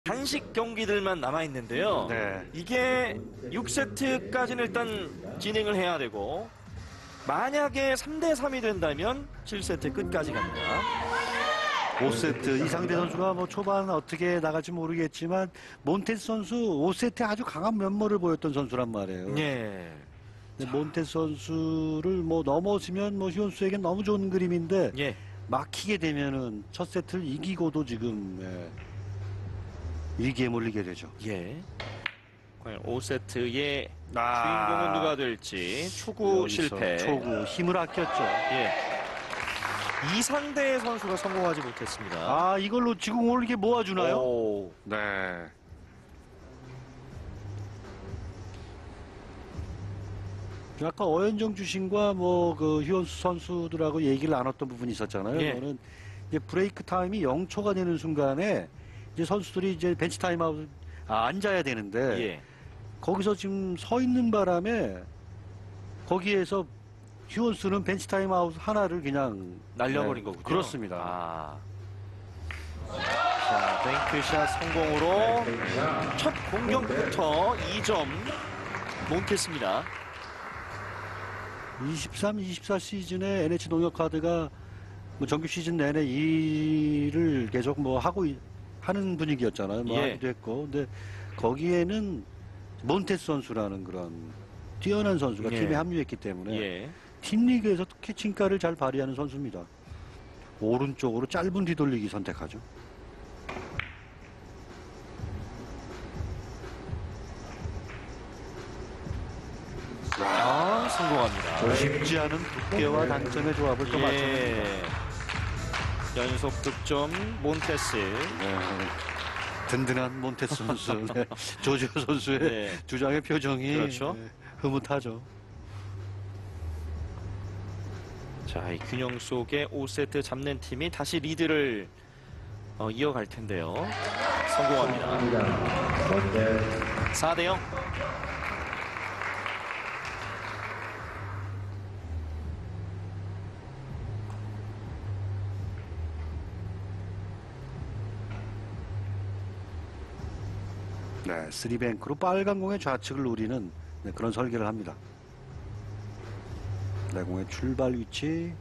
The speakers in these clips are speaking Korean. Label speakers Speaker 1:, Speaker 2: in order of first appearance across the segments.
Speaker 1: 단식 경기들만 남아있는데요.
Speaker 2: 네.
Speaker 1: 이게 6세트까지는 일단 진행을 해야 되고 만약에 3대3이 된다면 7세트 끝까지 갑니다.
Speaker 2: 5세트 이상대 선수가 뭐 초반 어떻게 나갈지 모르겠지만 몬테스 선수 5세트에 아주 강한 면모를 보였던 선수란 말이에요.
Speaker 1: 예.
Speaker 2: 몬테스 선수를 뭐 넘어지면 뭐 휴원수에겐 너무 좋은 그림인데
Speaker 1: 예.
Speaker 2: 막히게 되면은 첫 세트를 이기고도 지금 위기에 몰리게 되죠.
Speaker 1: 예. 과연 5세트의 주인공은 누가 될지 초구 실패.
Speaker 2: 초구 힘을 아꼈죠.
Speaker 1: 예. 이상대 선수가 성공하지 못했습니다.
Speaker 2: 아, 이걸로 지금 오늘 이게 모아주나요?
Speaker 1: 오.
Speaker 2: 네. 아까 어현정 주신과 뭐 그 휴원수 선수들하고 얘기를 나눴던 부분이 있었잖아요.
Speaker 1: 예.
Speaker 2: 저는 이제 브레이크 타임이 0초가 되는 순간에 이제 선수들이 이제 벤치 타임아웃 앉아야 되는데
Speaker 1: 예.
Speaker 2: 거기서 지금 서 있는 바람에 거기에서 휴원수는 벤치 타임아웃 하나를 그냥
Speaker 1: 날려버린 거군요.
Speaker 2: 그렇습니다.
Speaker 1: 아. 자, 뱅크샷 성공으로 첫 공격부터 2점 몬테스입니다.
Speaker 2: 23, 24 시즌에 NH 농협카드가 뭐 정규 시즌 내내 일을 계속 뭐 하는 분위기였잖아요. 뭐
Speaker 1: 예.
Speaker 2: 하기도 했고. 근데 거기에는 몬테스 선수라는 그런 뛰어난 선수가
Speaker 1: 예.
Speaker 2: 팀에 합류했기 때문에
Speaker 1: 예.
Speaker 2: 팀 리그에서 캐칭가를 잘 발휘하는 선수입니다. 오른쪽으로 짧은 뒤돌리기 선택하죠.
Speaker 1: 아, 성공합니다.
Speaker 2: 쉽지 않은 두께와 단점의 조합을 또 맞췄습니다.
Speaker 1: 예. 연속 득점 몬테스.
Speaker 2: 네. 든든한 몬테스 선수, 네. 조지오 선수의
Speaker 1: 네.
Speaker 2: 주장의 표정이
Speaker 1: 그렇죠.
Speaker 2: 흐뭇하죠.
Speaker 1: 자, 이 균형 속에 5세트 잡는 팀이 다시 리드를 이어갈 텐데요. 성공합니다. 4대0.
Speaker 2: 네, 3뱅크로 빨간 공의 좌측을 노리는 그런 설계를 합니다. 네, 공의 출발 위치.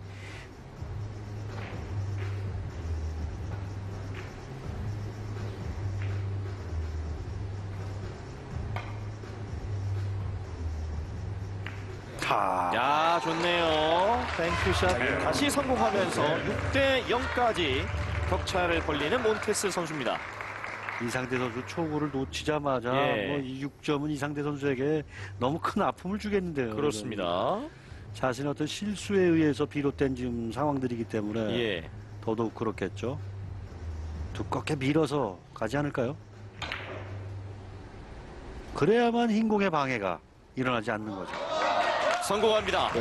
Speaker 1: 야, 좋네요. 뱅크샷 다시 성공하면서 6대0까지 격차를 벌리는 몬테스 선수입니다.
Speaker 2: 이상대 선수 초구를 놓치자마자
Speaker 1: 예.
Speaker 2: 뭐 이 6점은 이상대 선수에게 너무 큰 아픔을 주겠는데요.
Speaker 1: 그렇습니다.
Speaker 2: 자신의 어떤 실수에 의해서 비롯된 지금 상황들이기 때문에
Speaker 1: 예.
Speaker 2: 더더욱 그렇겠죠. 두껍게 밀어서 가지 않을까요? 그래야만 흰공의 방해가 일어나지 않는 거죠.
Speaker 1: 성공합니다.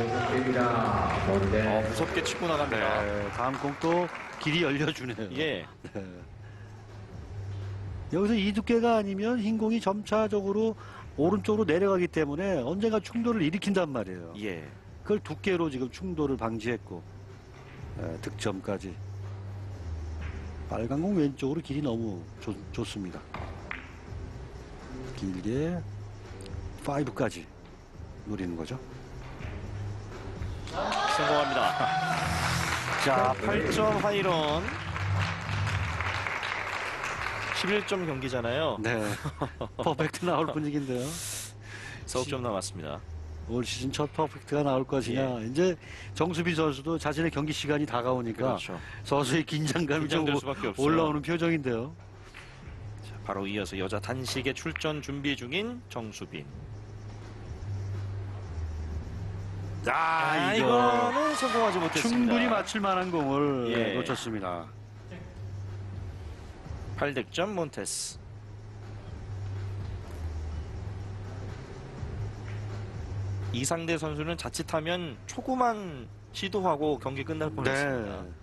Speaker 1: 무섭게 치고 나갑니다.
Speaker 2: 네, 다음 공 또 길이 열려주네요.
Speaker 1: 예.
Speaker 2: 네. 여기서 이 두께가 아니면 흰 공이 점차적으로 오른쪽으로 내려가기 때문에 언젠가 충돌을 일으킨단 말이에요.
Speaker 1: 예.
Speaker 2: 그걸 두께로 지금 충돌을 방지했고 득점까지. 빨간 공 왼쪽으로 길이 너무 좋습니다. 길게 5까지 노리는 거죠.
Speaker 1: 성공합니다. 자, 8점 하이런. 11점 경기잖아요.
Speaker 2: 네. 퍼펙트 나올 분위기인데요.
Speaker 1: 4점 남았습니다.
Speaker 2: 올 시즌 첫 퍼펙트가 나올 것이냐. 이제 정수빈 선수도 자신의 경기 시간이 다가오니까
Speaker 1: 그렇죠.
Speaker 2: 서서히 긴장감이 좀
Speaker 1: 긴장될 수밖에 없어요.
Speaker 2: 올라오는 표정인데요.
Speaker 1: 자, 바로 이어서 여자 단식에 출전 준비 중인 정수빈. 이거는 성공하지 못했습니다.
Speaker 2: 충분히 맞출 만한 공을
Speaker 1: 예.
Speaker 2: 놓쳤습니다.
Speaker 1: 8득점 몬테스. 이상대 선수는 자칫하면 초구만 시도하고 경기 끝날 뻔했습니다.
Speaker 2: 네.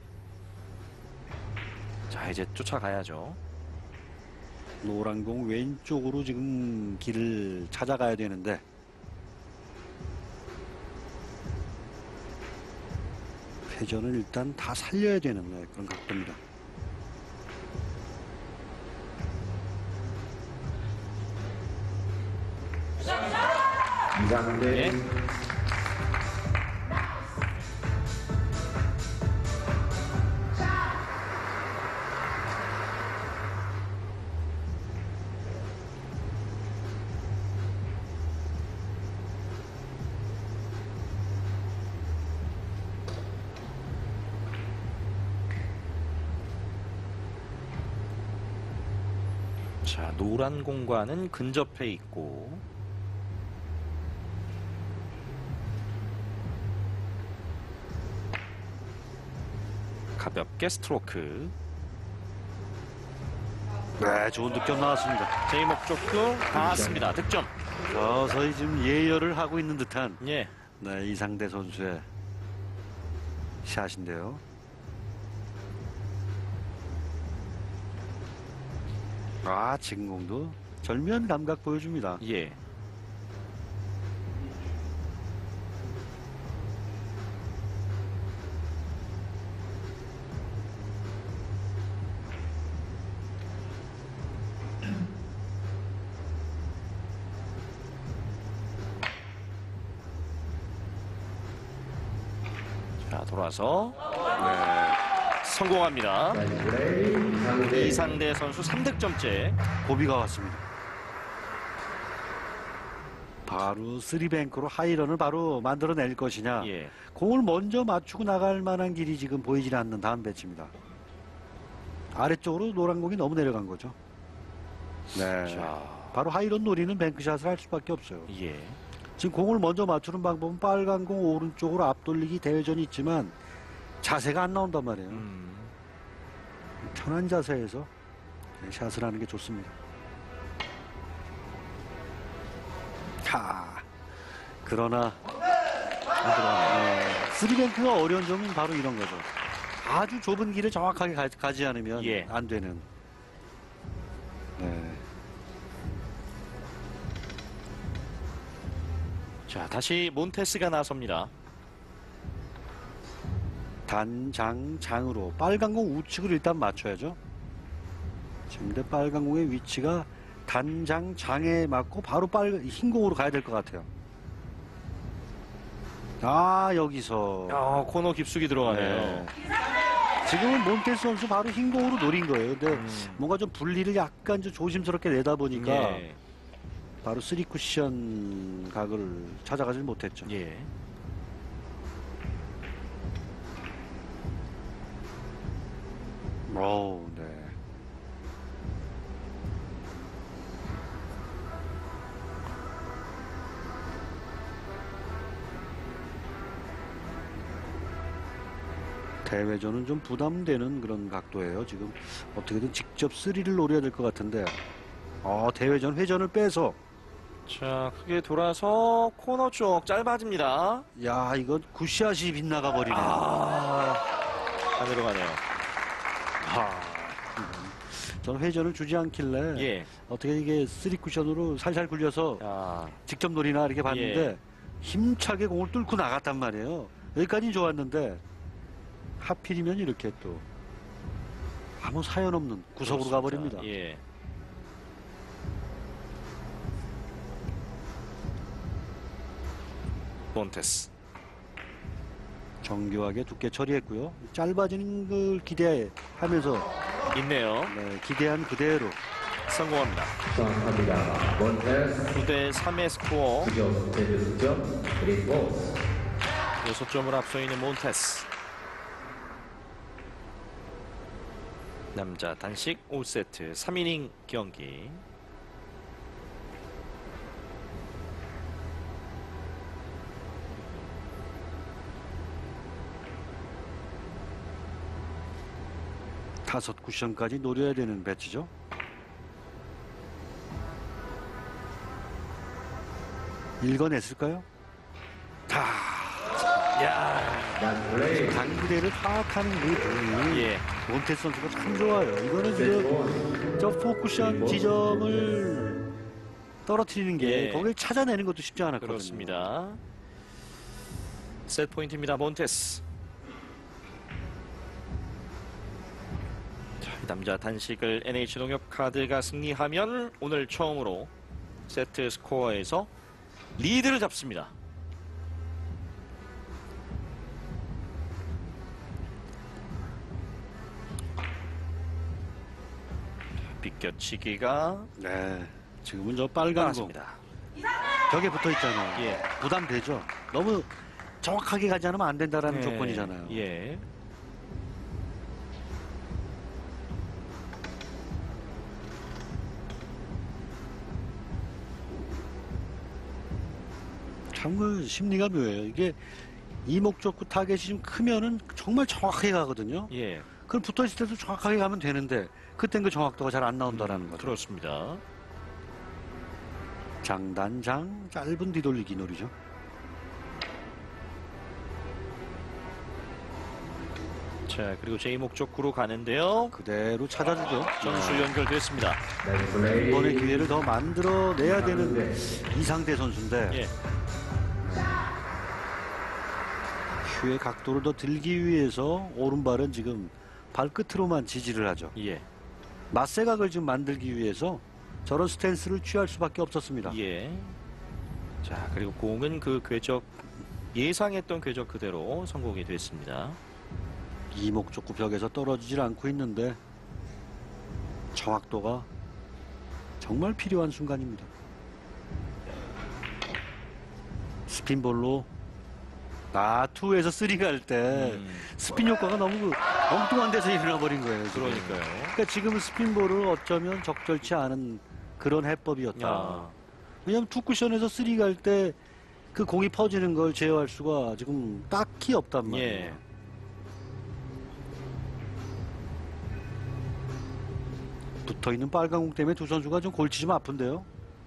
Speaker 1: 자, 이제 쫓아가야죠.
Speaker 2: 노란 공 왼쪽으로 지금 길을 찾아가야 되는데 회전은 일단 다 살려야 되는 그런 각도입니다.
Speaker 3: 이상대
Speaker 1: 예. 자, 노란 공간은 근접해 있고 가볍게 스트로크.
Speaker 2: 네, 좋은 득점 나왔습니다.
Speaker 1: 제 목적도 닿았습니다. 득점.
Speaker 2: 서서히 지금 예열을 하고 있는 듯한
Speaker 1: 예.
Speaker 2: 네, 이상대 선수의 샷인데요. 아, 지금 공도 절묘한 감각 보여줍니다.
Speaker 1: 예. 자, 돌아서 성공합니다.
Speaker 3: 플레이 이상대
Speaker 1: 이상대 선수 3득점째.
Speaker 2: 고비가 왔습니다. 바로 쓰리뱅크로 하이런을 바로 만들어낼 것이냐.
Speaker 1: 예.
Speaker 2: 공을 먼저 맞추고 나갈 만한 길이 지금 보이질 않는 다음 배치입니다. 아래쪽으로 노란 공이 너무 내려간 거죠. 네.
Speaker 1: 자,
Speaker 2: 바로 하이런 노리는 뱅크샷을 할 수밖에 없어요.
Speaker 1: 예.
Speaker 2: 지금 공을 먼저 맞추는 방법은 빨간 공 오른쪽으로 앞돌리기 대회전이 있지만 자세가 안 나온단 말이에요. 편한 자세에서 샷을 하는 게 좋습니다. 그러나 쓰리뱅크가 어려운 점은 바로 이런 거죠. 아주 좁은 길을 정확하게 가지 않으면
Speaker 1: 예.
Speaker 2: 안 되는. 네.
Speaker 1: 자, 다시 몬테스가 나섭니다.
Speaker 2: 장으로 빨간 공 우측을 일단 맞춰야죠. 지금 근데 빨간 공의 위치가 장에 맞고 바로 흰 공으로 가야 될 것 같아요. 아, 여기서
Speaker 1: 코너 깊숙이 들어가네요.
Speaker 2: 네. 지금은 몬테스 선수 바로 흰 공으로 노린 거예요. 근데 뭔가 좀 분리를 약간 좀 조심스럽게 내다 보니까
Speaker 1: 예.
Speaker 2: 바로 3쿠션 각을 찾아가질 못했죠.
Speaker 1: 예.
Speaker 2: 네. 대회전은 좀 부담되는 그런 각도예요. 지금 어떻게든 직접 3를 노려야 될 것 같은데 대회전 회전을 빼서
Speaker 1: 자, 크게 돌아서 코너 쪽 짧아집니다.
Speaker 2: 야, 이건 굿샷이 빗나가 버리네요.
Speaker 1: 안 들어가네요.
Speaker 2: 저는 회전을 주지 않길래
Speaker 1: 예.
Speaker 2: 어떻게 이게 3쿠션으로 살살 굴려서
Speaker 1: 야,
Speaker 2: 직접 노리나 이렇게 봤는데
Speaker 1: 예.
Speaker 2: 힘차게 공을 뚫고 나갔단 말이에요. 여기까지는 좋았는데 하필이면 이렇게 또 아무 사연 없는 구석으로 가버립니다.
Speaker 1: 예. 몬테스.
Speaker 2: 정교하게 두께 처리했고요. 짧아지는 걸 기대하면서
Speaker 1: 있네요.
Speaker 2: 기대한 그대로
Speaker 1: 성공합니다.
Speaker 3: 수학합니다. 몬테스
Speaker 1: 9대 3의 스코어.
Speaker 3: 9점 득점 그리고
Speaker 1: 6점을 앞서 있는 몬테스. 남자 단식 5세트 3이닝 경기.
Speaker 2: 다섯 쿠션까지 노려야 되는 배치죠. 읽어냈을까요?
Speaker 3: 플레이
Speaker 2: 단구대를 파악하는 그 부분이
Speaker 1: 예.
Speaker 2: 몬테스 선수가 참 좋아요. 이거는 지금 저 포쿠션 지점을 떨어뜨리는 게
Speaker 1: 예.
Speaker 2: 거기를 찾아내는 것도 쉽지 않았거든요.
Speaker 1: 그렇습니다. 세트 포인트입니다. 몬테스. 자, 남자 단식을 NH농협카드가 승리하면 오늘 처음으로 세트 스코어에서 리드를 잡습니다. 비껴치기가
Speaker 2: 네. 지금은 저 빨간 공
Speaker 1: 나왔습니다.
Speaker 2: 벽에 붙어 있잖아요.
Speaker 1: 예.
Speaker 2: 부담되죠. 너무 정확하게 가지 않으면 안 된다라는
Speaker 1: 예.
Speaker 2: 조건이잖아요.
Speaker 1: 예.
Speaker 2: 참 그 심리가 묘해요. 이게 이목적구 타겟이 좀 크면은 정말 정확하게 가거든요.
Speaker 1: 예.
Speaker 2: 그럼 붙어 있을 때도 정확하게 가면 되는데 그땐 그 정확도가 잘 안 나온다라는 거죠.
Speaker 1: 그렇습니다.
Speaker 2: 장단장 짧은 뒤돌리기 놀이죠.
Speaker 1: 자, 그리고 제 목적구로 가는데요.
Speaker 2: 그대로 찾아주죠.
Speaker 1: 전술 연결됐습니다.
Speaker 3: 나이스 플레이.
Speaker 2: 이번에 기회를 더 만들어내야 되는 이상대 선수인데
Speaker 1: 예.
Speaker 2: 큐의 각도를 더 들기 위해서 오른발은 지금 발끝으로만 지지를 하죠.
Speaker 1: 예.
Speaker 2: 맞세각을 지금 만들기 위해서 저런 스탠스를 취할 수밖에 없었습니다.
Speaker 1: 예. 자, 그리고 공은 그 궤적 예상했던 궤적 그대로 성공이 됐습니다.
Speaker 2: 이목적구 벽에서 떨어지질 않고 있는데 정확도가 정말 필요한 순간입니다. 스핀볼로 투에서 3 갈 때 스핀 효과가 너무 엉뚱한 데서 일어나 버린 거예요. 지금.
Speaker 1: 그러니까요.
Speaker 2: 그러니까 지금은 스핀볼을 어쩌면 적절치 않은 그런 해법이었다.
Speaker 1: 야.
Speaker 2: 왜냐하면 투 쿠션에서 3 갈 때 그 공이 퍼지는 걸 제어할 수가 지금 딱히 없단 말이에요.
Speaker 1: 예.
Speaker 2: 붙어있는 빨간 공 때문에 두 선수가 좀 골치 좀 아픈데요.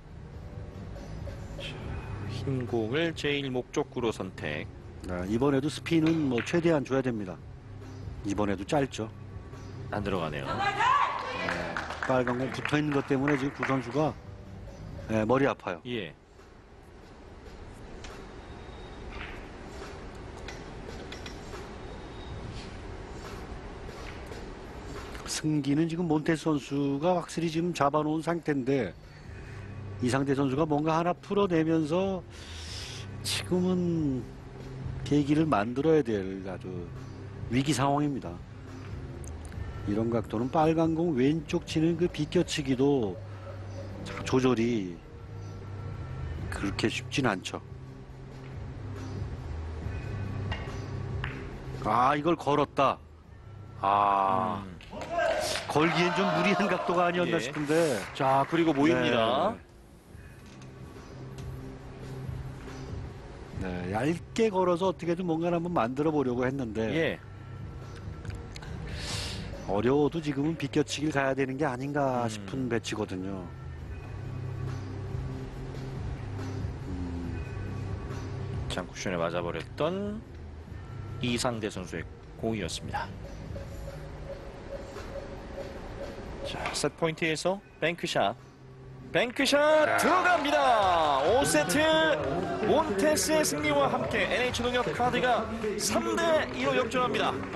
Speaker 1: 흰 공을 제1목적구로 선택.
Speaker 2: 이번에도 스핀은 뭐 최대한 줘야 됩니다. 이번에도 짧죠.
Speaker 1: 안 들어가네요.
Speaker 2: 빨간 공 붙어있는 것 때문에 지금 두 선수가 머리 아파요.
Speaker 1: 예.
Speaker 2: 승기는 지금 몬테스 선수가 확실히 지금 잡아놓은 상태인데 이상대 선수가 뭔가 하나 풀어내면서 지금은 계기를 만들어야 될 아주 위기 상황입니다. 이런 각도는 빨간 공 왼쪽 치는 그 비껴치기도 조절이 그렇게 쉽진 않죠. 이걸 걸었다. 걸기엔 좀 무리한 각도가 아니었나
Speaker 1: 예.
Speaker 2: 싶은데.
Speaker 1: 자, 그리고 모입니다.
Speaker 2: 네, 얇게 걸어서 어떻게든 뭔가를 한번 만들어 보려고 했는데
Speaker 1: 예.
Speaker 2: 어려워도 지금은 비껴치기를 가야 되는 게 아닌가 싶은 배치거든요.
Speaker 1: 장쿠션에 맞아버렸던 이상대 선수의 공이었습니다. 자, 셋 포인트에서 뱅크샷 들어갑니다. 5세트 몬테스의 승리와 함께 NH농협 카드가 3대2로 역전합니다.